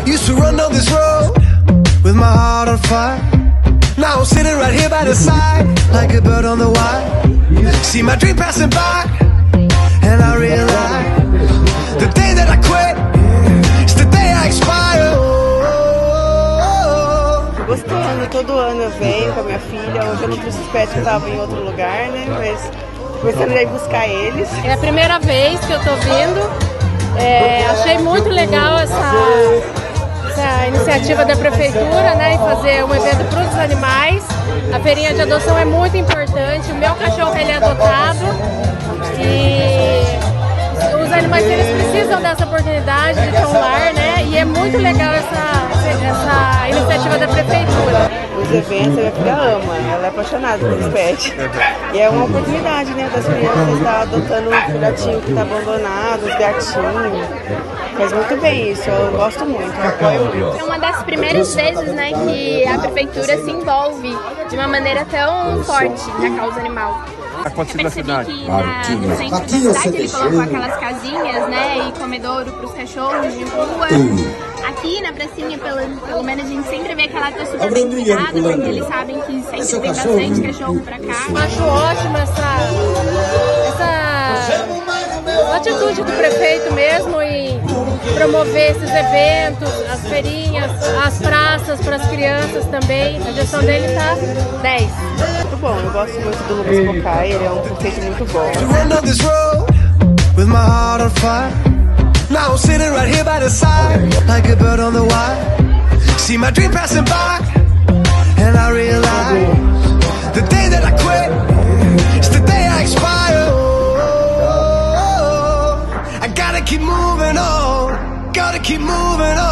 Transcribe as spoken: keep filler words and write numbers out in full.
Used to run down this road with my heart on fire. Now I'm sitting right here by the side, like a bird on the wire. See my dream passing by, and I realize the day that I quit is the day I expire. Gostando, todo ano eu venho com a minha filha. Hoje eu não trouxe os pets, eu tava em outro lugar, né? Mas começando a ir buscar eles. É a primeira vez que eu tô vindo. É, achei muito legal essa, essa iniciativa da prefeitura, né, em fazer um evento para os animais. A feirinha de adoção é muito importante. O meu cachorro ele é adotado e os animais eles precisam dessa oportunidade de ter um lar, né? E é muito legal essa, essa iniciativa da prefeitura. Os eventos, a minha filha ama, ela é apaixonada pelos pets. E é uma oportunidade, né, das crianças estar adotando um filhotinho que está abandonado, os gatinhos. Faz muito bem isso, eu gosto muito, eu apoio muito. É uma das primeiras vezes, né, que a prefeitura se envolve de uma maneira tão forte na causa animal. Eu percebi que na, no centro da cidade ele colocou aquelas casinhas, né, e comedouro para os cachorros de rua. Aqui na pracinha, pelo, pelo menos a gente sempre vê que ela tá super bem cuidada, porque eles sabem que sempre vem bastante cachorro pra cá. Eu acho ótima essa, essa atitude do prefeito mesmo em promover esses eventos, as feirinhas, as praças para as crianças também. A gestão dele tá dez. Muito bom, eu gosto muito do Lucas Bocai, ele é um prefeito muito bom. Now I'm sitting right here by the side, like a bird on the wire. See my dream passing by, and I realize the day that I quit is the day I expire. Oh, I gotta keep moving on, gotta keep moving on.